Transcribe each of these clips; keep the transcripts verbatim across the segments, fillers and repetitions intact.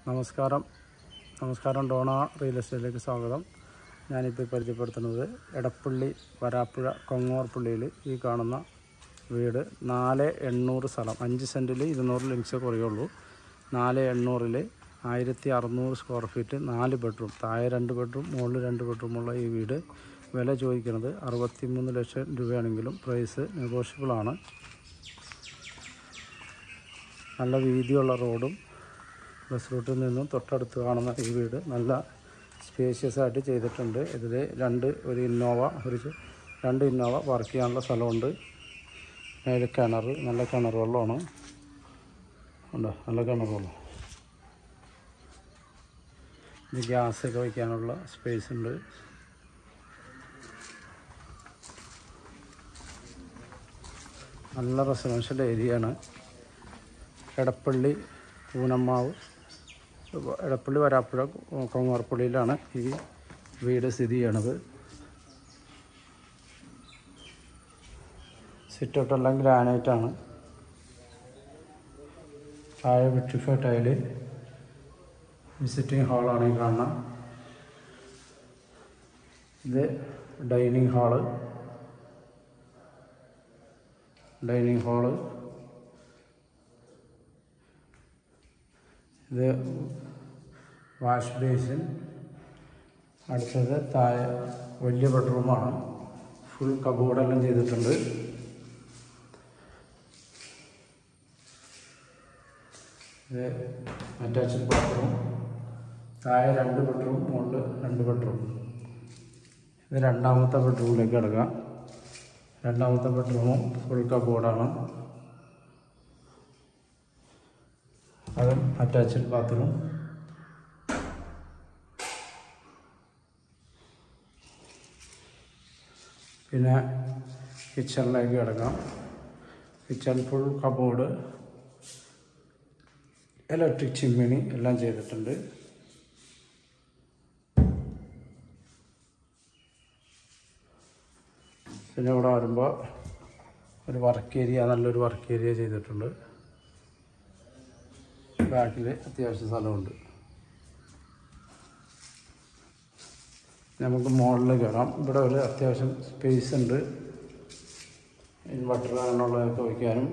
നമസ്കാരം നമസ്കാരം Donna real എസ്റ്റേറ്റിലേക്ക് സ്വാഗതം. ഞാനിപ്പോൾ പരിചയപ്പെടുത്തുന്നത് എടപ്പള്ളി വരാപ്പുഴ കൊങ്ങോർപ്പള്ളിയിൽ ഈ കാണുന്ന വീട് നാല് എണ്ണൂറ് സ്ഥലം, അഞ്ച് സെൻറ്റിൽ ഇരുന്നൂറ് ലിങ്സ് കുറയുള്ളൂ. നാല് എണ്ണൂറിൽ ആയിരത്തി അറുന്നൂറ് സ്ക്വയർ ഫീറ്റ്, നാല് ബെഡ്റൂം, താഴെ രണ്ട് ബെഡ്റൂം, മുകളിൽ രണ്ട് ബെഡ്റൂമുള്ള ഈ വീട് വില ചോദിക്കുന്നത് അറുപത്തി മൂന്ന് ലക്ഷം രൂപയാണെങ്കിലും പ്രൈസ് നെഗോഷ്യബിളാണ്. നല്ല വീതിയുള്ള റോഡും ബസ് റൂട്ടിൽ നിന്നും തൊട്ടടുത്ത് കാണുന്ന ഈ വീട് നല്ല സ്പേഷ്യസ് ആയിട്ട് ചെയ്തിട്ടുണ്ട്. ഇതിൽ രണ്ട് ഒരു ഇന്നോവ ഒരു രണ്ട് ഇന്നോവ പാർക്ക് ചെയ്യാനുള്ള സ്ഥലമുണ്ട്. മേലെ കിണർ, നല്ല കിണർ വെള്ളമാണ് ഉണ്ടോ, നല്ല കിണർ വെള്ളം. ഇത് ഗ്യാസൊക്കെ വയ്ക്കാനുള്ള സ്പേസ് ഉണ്ട്. നല്ല റെസിഡൻഷ്യൽ ഏരിയയാണ്. എടപ്പള്ളി പൂനമ്മാവ് എടപ്പള്ളി വരാപ്പുഴ കൊങ്ങോർപ്പള്ളിയിലാണ് ഈ വീട് സ്ഥിതി ചെയ്യണത്. സിറ്റൗട്ടെല്ലാം ഗ്രാനൈറ്റാണ്. താഴെ വിട്രിഫൈ ടൈല്. വിസിറ്റിംഗ് ഹാളാണ് ഈ കാണുന്നത്. ഇത് ഡൈനിങ് ഹാള് ഡൈനിങ് ഹാള് ഇത് വാഷ് ബേസിൻ. അടുത്തത് താഴെ വലിയ ബെഡ്റൂമാണ്. ഫുൾ കബോർഡെല്ലാം ചെയ്തിട്ടുണ്ട്. ഇത് അറ്റാച്ച്ഡ് ബാത്റൂം. താഴെ രണ്ട് ബെഡ്റൂം, മുകളിൽ രണ്ട് ബെഡ്റൂം. ഇത് രണ്ടാമത്തെ ബെഡ്റൂമിലേക്ക് കിടക്കാം. രണ്ടാമത്തെ ബെഡ്റൂമും ഫുൾ കബോർഡാണ്. അതും അറ്റാച്ച്ഡ് ബാത്റൂം. പിന്നെ കിച്ചണിലേക്ക് കിടക്കാം. Kitchen full cupboard, electric chimney എല്ലാം ചെയ്തിട്ടുണ്ട്. പിന്നെ ഇവിടെ വരുമ്പോൾ ഒരു വർക്ക് ഏരിയ, നല്ലൊരു വർക്ക് ഏരിയ ചെയ്തിട്ടുണ്ട്. ബാക്കിൽ അത്യാവശ്യം സ്ഥലമുണ്ട്. നമുക്ക് മുകളിൽ കയറാം. ഇവിടെ ഒരു അത്യാവശ്യം സ്പേസ് ഉണ്ട്. ഇൻവെർട്ടർ അങ്ങനെയുള്ളതൊക്കെ വയ്ക്കാനും.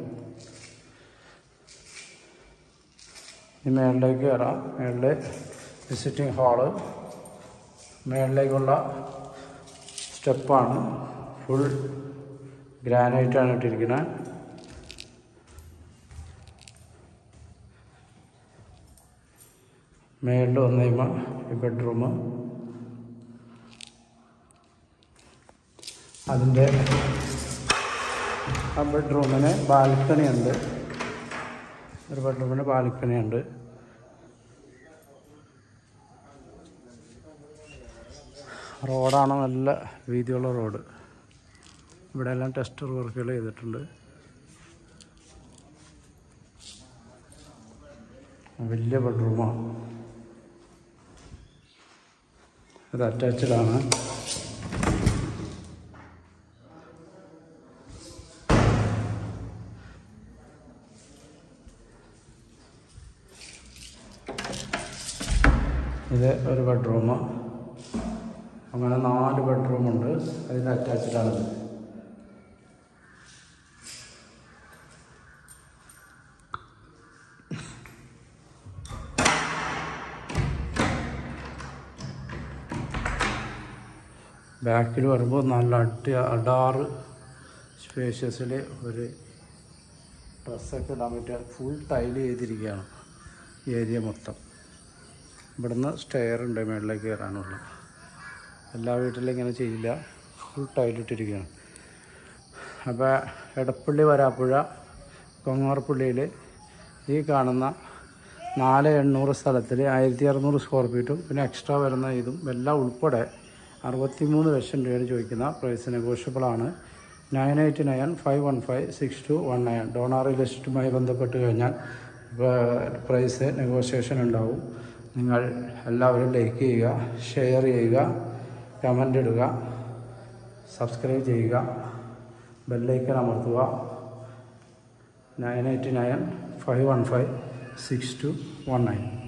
ഇനി മേളിലേക്ക് കയറാം. മേളിൽ വിസിറ്റിംഗ് ഹാള്. മേളിലേക്കുള്ള സ്റ്റെപ്പാണ്. ഫുൾ ഗ്രാനൈറ്റാണ് ഇട്ടിരിക്കുന്നത്. മേളിൽ വന്നു കഴിയുമ്പോൾ ഈ ബെഡ്റൂം, അതിൻ്റെ ആ ബെഡ്റൂമിന് ബാൽക്കണി ഉണ്ട്. ഒരു ബെഡ്റൂമിന് ബാൽക്കണി ഉണ്ട്. റോഡാണ് നല്ല വീതിയുള്ള റോഡ്. ഇവിടെ എല്ലാം ടെസ്റ്റർ വർക്കുകൾ ചെയ്തിട്ടുണ്ട്. വലിയ ബെഡ്റൂമാണ്. ഇത് അറ്റാച്ച്ഡാണ്. ഇത് ഒരു ബെഡ്റൂം. അങ്ങനെ നാല് ബെഡ്റൂമുണ്ട്. അതിൽ അറ്റാച്ച്ഡാണിത്. ബാക്കിൽ വരുമ്പോൾ നല്ല അടി അടാറ് സ്പേഷ്യസിൽ ഒരു ഡ്രസ്സൊക്കെ ഇടാൻ പറ്റിയ ഫുൾ ടൈല് ചെയ്തിരിക്കുകയാണ് ഈ ഏരിയ മൊത്തം. ഇവിടുന്ന് സ്റ്റെയർ ഉണ്ട് മേളിലേക്ക് കയറാനുള്ള. എല്ലാ വീട്ടിലും ഇങ്ങനെ ചെയ്യില്ല, ഫുൾ ടൈലിട്ടിരിക്കുകയാണ്. അപ്പോൾ എടപ്പള്ളി വരാപ്പുഴ കൊങ്ങോർപ്പള്ളിയിൽ ഈ കാണുന്ന നാല് എണ്ണൂറ് സ്ഥലത്തിൽ ആയിരത്തി അറുന്നൂറ് സ്ക്വയർ ഫീറ്റും പിന്നെ എക്സ്ട്രാ വരുന്ന ഇതും എല്ലാം ഉൾപ്പെടെ അറുപത്തി മൂന്ന് ലക്ഷം രൂപയാണ് ചോദിക്കുന്ന. പ്രൈസ് നെഗോഷ്യബിളാണ്. Nine eight nine five one five six two one nine Dona real എസ്റ്റേറ്റുമായി ബന്ധപ്പെട്ട് കഴിഞ്ഞാൽ പ്രൈസ് നെഗോഷിയേഷൻ ഉണ്ടാവും. നിങ്ങൾ എല്ലാവരും ലൈക്ക് ചെയ്യുക, ഷെയർ ചെയ്യുക, കമൻ്റ് ഇടുക, സബ്സ്ക്രൈബ് ചെയ്യുക, ബെല്ലൈക്കൺ അമർത്തുക. Nine eight nine five one five six two one nine.